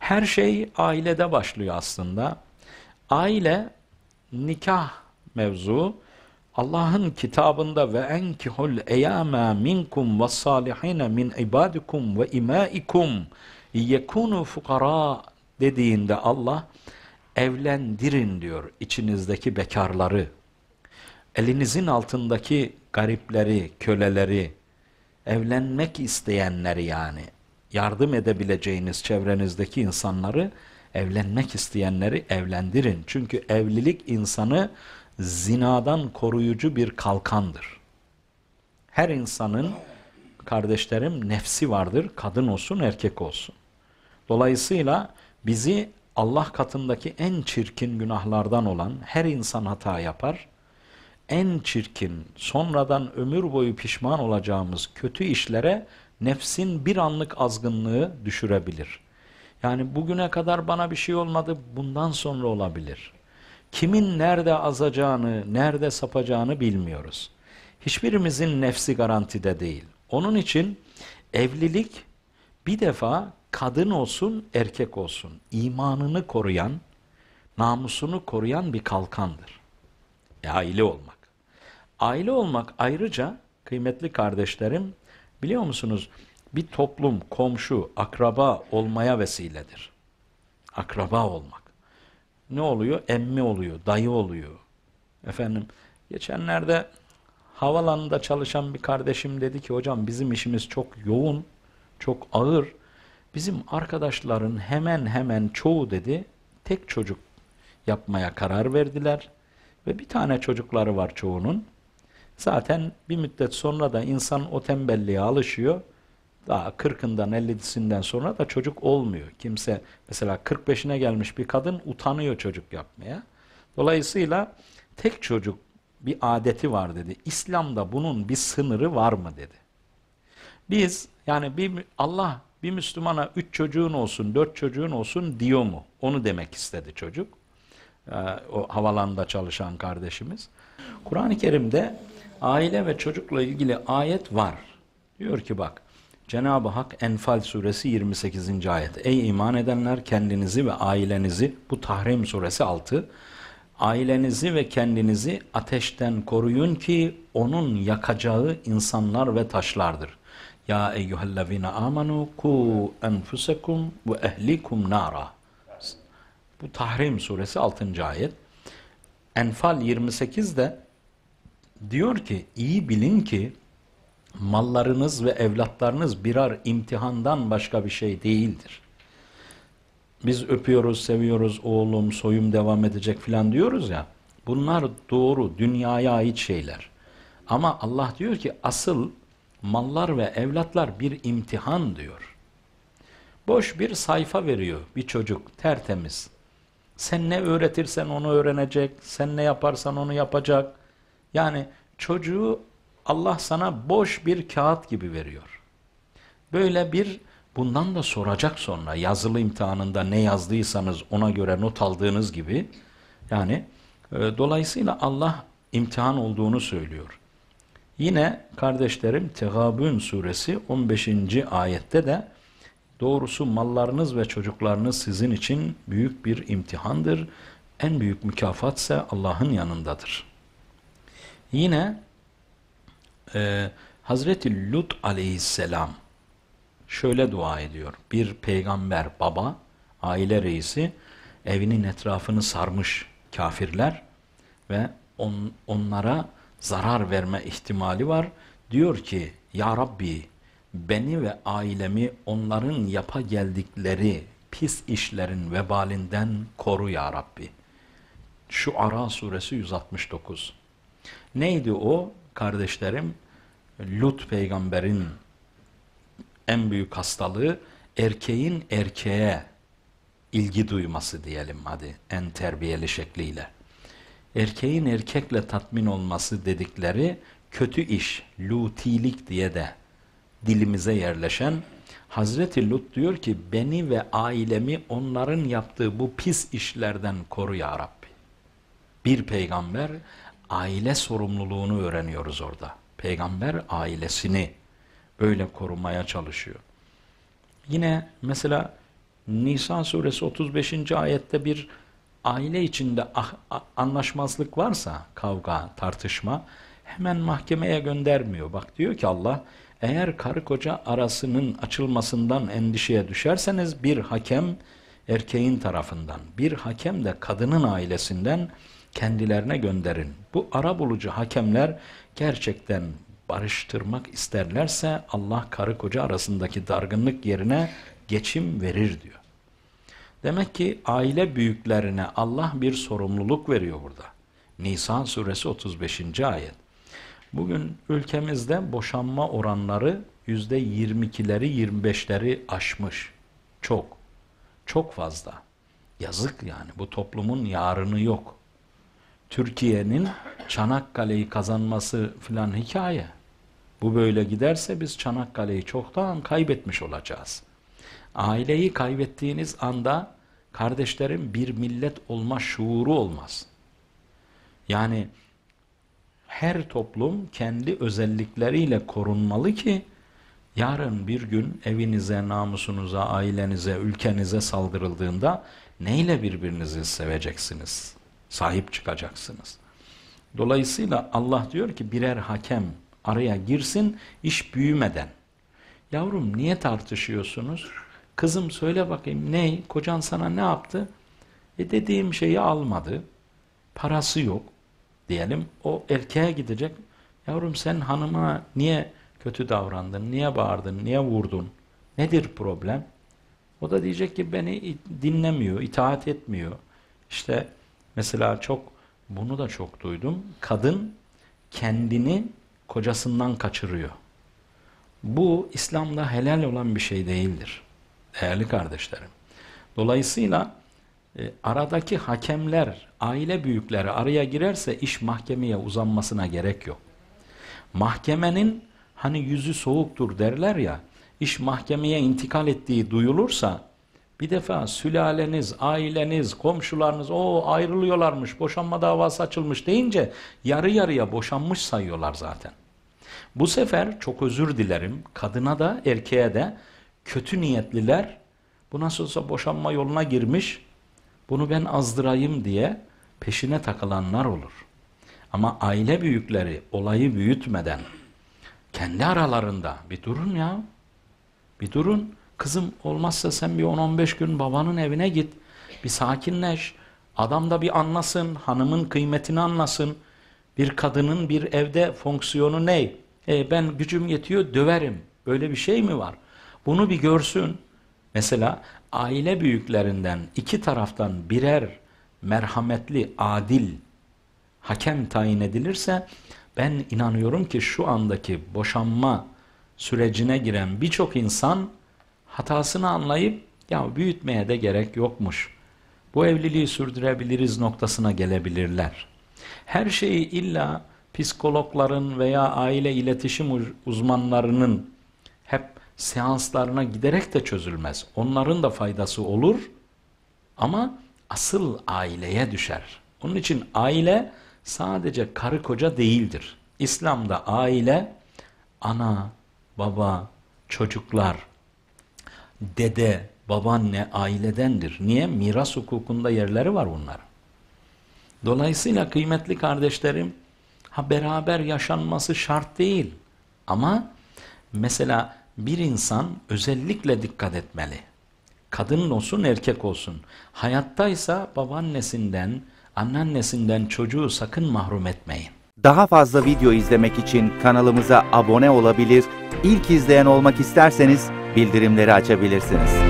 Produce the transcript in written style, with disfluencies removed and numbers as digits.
Her şey ailede başlıyor aslında. Aile, nikah mevzu Allah'ın kitabında ve enkihul eyama minkum ve salihine min ibadikum ve imaikum yekunu fukara dediğinde Allah evlendirin diyor içinizdeki bekarları. Elinizin altındaki garipleri, köleleri, evlenmek isteyenleri yani yardım edebileceğiniz çevrenizdeki insanları, evlenmek isteyenleri evlendirin. Çünkü evlilik insanı zinadan koruyucu bir kalkandır. Her insanın, kardeşlerim, nefsi vardır. Kadın olsun, erkek olsun. Dolayısıyla bizi Allah katındaki en çirkin günahlardan olan, her insan hata yapar, en çirkin, sonradan ömür boyu pişman olacağımız kötü işlere nefsin bir anlık azgınlığı düşürebilir. Yani bugüne kadar bana bir şey olmadı, bundan sonra olabilir. Kimin nerede azacağını, nerede sapacağını bilmiyoruz. Hiçbirimizin nefsi garantide değil. Onun için evlilik bir defa kadın olsun, erkek olsun, imanını koruyan, namusunu koruyan bir kalkandır. Aile olmak. Aile olmak ayrıca kıymetli kardeşlerim, biliyor musunuz? Bir toplum, komşu, akraba olmaya vesiledir. Akraba olmak. Ne oluyor? Emmi oluyor, dayı oluyor. Efendim, geçenlerde havalanında çalışan bir kardeşim dedi ki, hocam bizim işimiz çok yoğun, çok ağır. Bizim arkadaşların hemen hemen çoğu dedi, tek çocuk yapmaya karar verdiler. Ve bir tane çocukları var çoğunun. Zaten bir müddet sonra da insan o tembelliğe alışıyor. Daha 40'ından 50'sinden sonra da çocuk olmuyor. Kimse mesela 45'ine gelmiş bir kadın utanıyor çocuk yapmaya. Dolayısıyla tek çocuk bir adeti var dedi. İslam'da bunun bir sınırı var mı dedi. Biz yani Allah bir Müslümana 3 çocuğun olsun, 4 çocuğun olsun diyor mu? Onu demek istedi çocuk. O havalanda çalışan kardeşimiz. Kur'an-ı Kerim'de aile ve çocukla ilgili ayet var. Diyor ki bak, Cenab-ı Hak Enfal suresi 28. ayet. Ey iman edenler, kendinizi ve ailenizi, bu Tahrim suresi 6, ailenizi ve kendinizi ateşten koruyun ki onun yakacağı insanlar ve taşlardır. Ya eyyühellezine amenu ku enfusekum ve ehlikum nara. Bu Tahrim suresi 6. ayet. Enfal 28'de diyor ki iyi bilin ki mallarınız ve evlatlarınız birer imtihandan başka bir şey değildir. Biz öpüyoruz, seviyoruz, oğlum, soyum devam edecek filan diyoruz ya. Bunlar doğru, dünyaya ait şeyler. Ama Allah diyor ki asıl mallar ve evlatlar bir imtihan diyor. Boş bir sayfa veriyor bir çocuk, tertemiz. Sen ne öğretirsen onu öğrenecek, sen ne yaparsan onu yapacak. Yani çocuğu Allah sana boş bir kağıt gibi veriyor. Böyle bundan da soracak sonra yazılı imtihanında ne yazdıysanız ona göre not aldığınız gibi. Yani dolayısıyla Allah imtihan olduğunu söylüyor. Yine kardeşlerim Tegabün suresi 15. ayette de doğrusu mallarınız ve çocuklarınız sizin için büyük bir imtihandır. En büyük mükafat ise Allah'ın yanındadır. Yine Hazreti Lut aleyhisselam şöyle dua ediyor. Bir peygamber baba, aile reisi evinin etrafını sarmış kafirler ve onlara zarar verme ihtimali var. Diyor ki ya Rabbi beni ve ailemi onların yapa geldikleri pis işlerin vebalinden koru ya Rabbi. Şuara suresi 169. Neydi o kardeşlerim? Lut peygamberin en büyük hastalığı erkeğin erkeğe ilgi duyması diyelim hadi en terbiyeli şekliyle. Erkeğin erkekle tatmin olması dedikleri kötü iş, lutilik diye de dilimize yerleşen Hazreti Lut diyor ki beni ve ailemi onların yaptığı bu pis işlerden koru ya Rabbi. Bir peygamber aile sorumluluğunu öğreniyoruz orada. Peygamber ailesini böyle korumaya çalışıyor. Yine mesela Nisa suresi 35. ayette bir aile içinde anlaşmazlık varsa, kavga, tartışma, hemen mahkemeye göndermiyor. Bak diyor ki Allah, eğer karı koca arasının açılmasından endişeye düşerseniz bir hakem erkeğin tarafından, bir hakem de kadının ailesinden kendilerine gönderin. Bu arabulucu hakemler gerçekten barıştırmak isterlerse Allah karı koca arasındaki dargınlık yerine geçim verir diyor. Demek ki aile büyüklerine Allah bir sorumluluk veriyor burada. Nisa suresi 35. ayet. Bugün ülkemizde boşanma oranları %22'leri 25'leri aşmış. Çok. Çok fazla. Yazık yani, bu toplumun yarını yok. Türkiye'nin Çanakkale'yi kazanması filan hikaye. Bu böyle giderse biz Çanakkale'yi çoktan kaybetmiş olacağız. Aileyi kaybettiğiniz anda kardeşlerim bir millet olma şuuru olmaz. Yani her toplum kendi özellikleriyle korunmalı ki yarın bir gün evinize, namusunuza, ailenize, ülkenize saldırıldığında neyle birbirinizi seveceksiniz? Sahip çıkacaksınız. Dolayısıyla Allah diyor ki birer hakem araya girsin iş büyümeden. Yavrum niye tartışıyorsunuz? Kızım söyle bakayım ne? Kocan sana ne yaptı? Dediğim şeyi almadı. Parası yok diyelim. O erkeğe gidecek. Yavrum sen hanıma niye kötü davrandın? Niye bağırdın? Niye vurdun? Nedir problem? O da diyecek ki beni dinlemiyor, itaat etmiyor. İşte mesela bunu da çok duydum. Kadın kendini kocasından kaçırıyor. Bu İslam'da helal olan bir şey değildir. Değerli kardeşlerim. Dolayısıyla aradaki hakemler, aile büyükleri araya girerse iş mahkemeye uzanmasına gerek yok. Mahkemenin hani yüzü soğuktur derler ya, iş mahkemeye intikal ettiği duyulursa bir defa sülaleniz, aileniz, komşularınız ayrılıyorlarmış, boşanma davası açılmış deyince yarı yarıya boşanmış sayıyorlar zaten. Bu sefer çok özür dilerim, kadına da erkeğe de kötü niyetliler bu nasıl olsa boşanma yoluna girmiş, bunu ben azdırayım diye peşine takılanlar olur. Ama aile büyükleri olayı büyütmeden kendi aralarında bir durun ya, bir durun. Kızım olmazsa sen bir 10-15 gün babanın evine git, bir sakinleş, adam da bir anlasın, hanımın kıymetini anlasın. Bir kadının bir evde fonksiyonu ne? Ben gücüm yetiyor döverim. Böyle bir şey mi var? Bunu bir görsün. Mesela aile büyüklerinden iki taraftan birer merhametli, adil hakem tayin edilirse ben inanıyorum ki şu andaki boşanma sürecine giren birçok insan hatasını anlayıp ya büyütmeye de gerek yokmuş, bu evliliği sürdürebiliriz noktasına gelebilirler. Her şeyi illa psikologların veya aile iletişim uzmanlarının hep seanslarına giderek de çözülmez. Onların da faydası olur ama asıl aileye düşer. Onun için aile sadece karı koca değildir. İslam'da aile ana, baba, çocuklar, dede, babaanne ailedendir. Niye? Miras hukukunda yerleri var bunların. Dolayısıyla kıymetli kardeşlerim, beraber yaşanması şart değil. Ama mesela bir insan özellikle dikkat etmeli. Kadın olsun, erkek olsun. Hayattaysa babaannesinden, anneannesinden çocuğu sakın mahrum etmeyin. Daha fazla video izlemek için kanalımıza abone olabilir, ilk izleyen olmak isterseniz bildirimleri açabilirsiniz.